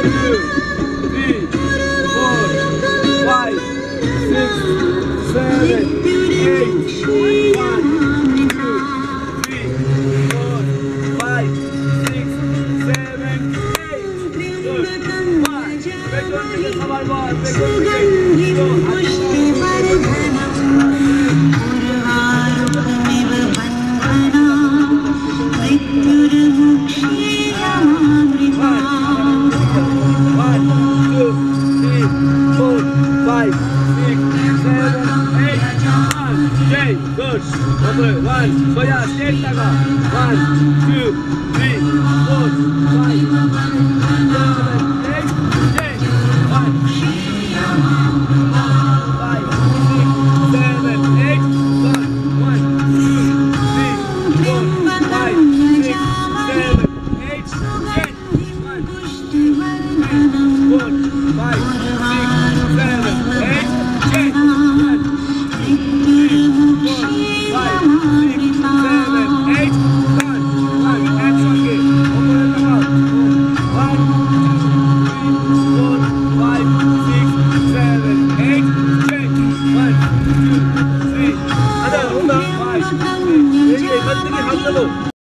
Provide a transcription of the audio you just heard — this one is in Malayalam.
Good. Number 1. So yeah, stay taga. 1, 2, 3, 4, 5, 6, 7, 8, 1, 5, 6, 7, 8, 1, 2, 3, 4, 5, 6, 7, 8, 10, 1, 2, 3, 4, 5, 6, 7, 8, 10, 1, 5, 6, 7, 8, 1, 2, 3, 4, 5, 6, 7, 8, 10.